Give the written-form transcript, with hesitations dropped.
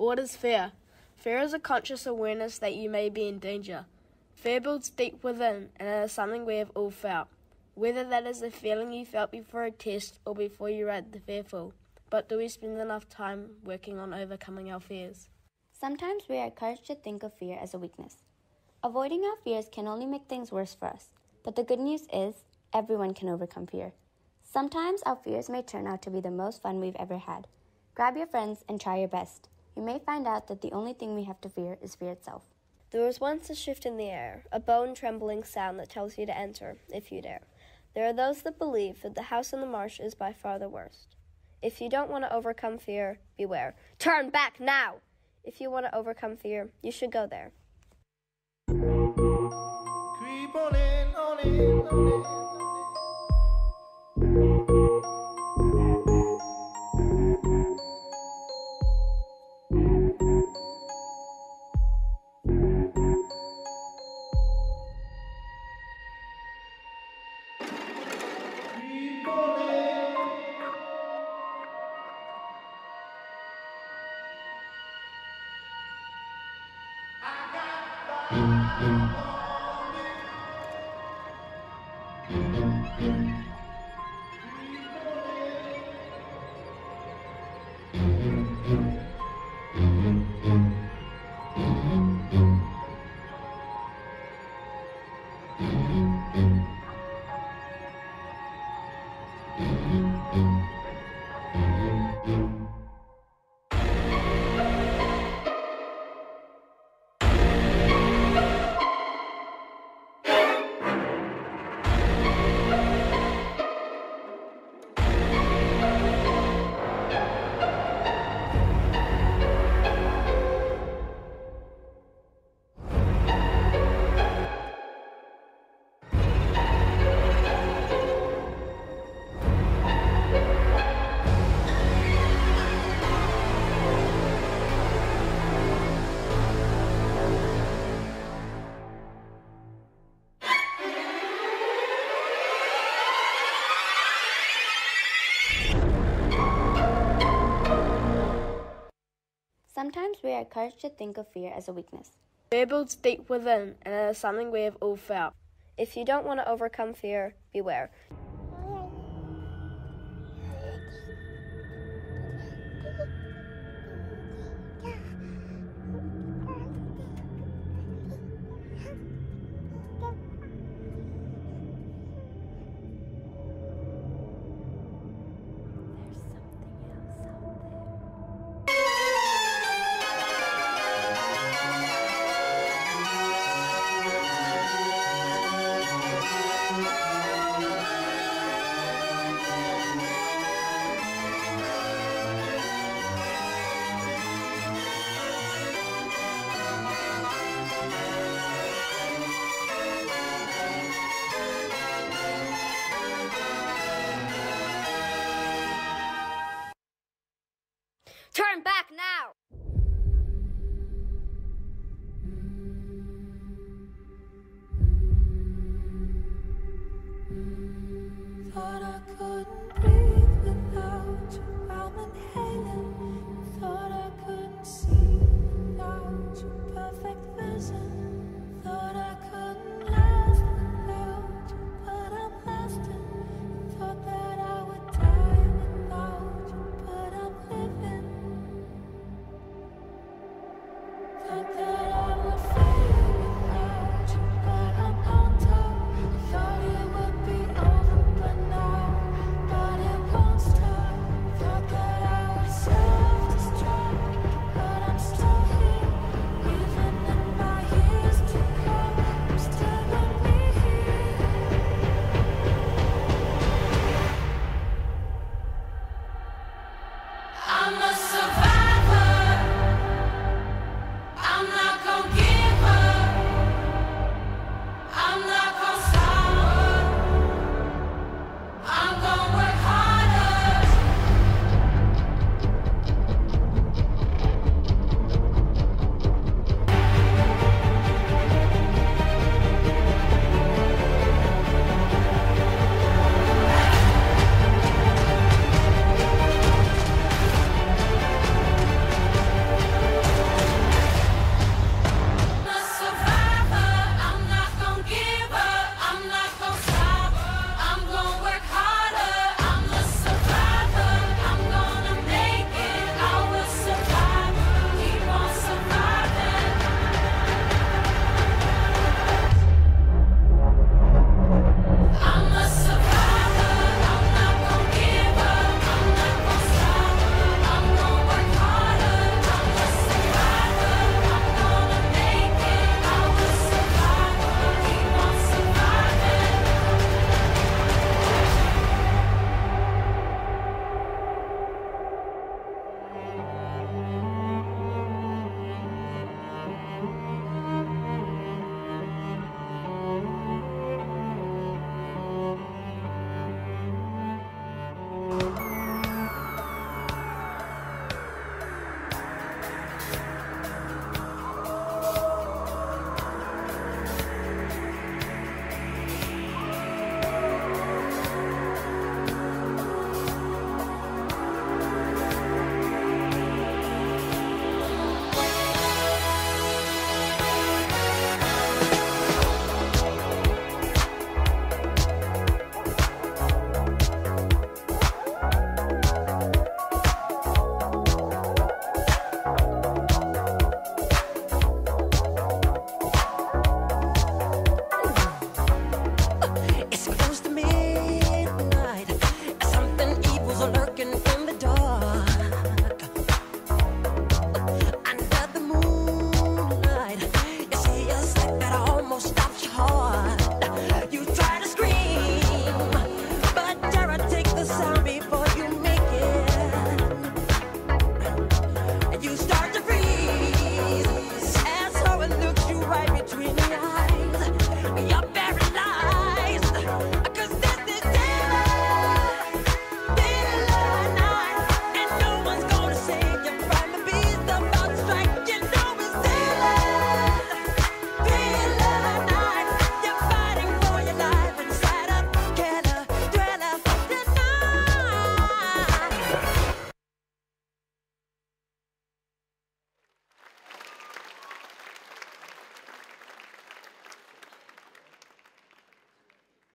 What is fear? Fear is a conscious awareness that you may be in danger. Fear builds deep within, and it is something we have all felt. Whether that is the feeling you felt before a test or before you read The Fearful. But do we spend enough time working on overcoming our fears? Sometimes we are encouraged to think of fear as a weakness. Avoiding our fears can only make things worse for us. But the good news is, everyone can overcome fear. Sometimes our fears may turn out to be the most fun we've ever had. Grab your friends and try your best. You may find out that the only thing we have to fear is fear itself. There was once a shift in the air, a bone-trembling sound that tells you to enter, if you dare. There are those that believe that the house in the marsh is by far the worst. If you don't want to overcome fear, beware. Turn back now! If you want to overcome fear, you should go there. Creep on in, on in, on in. Sometimes we are encouraged to think of fear as a weakness. Fear builds deep within, and it is something we have all felt. If you don't want to overcome fear, beware. Turn back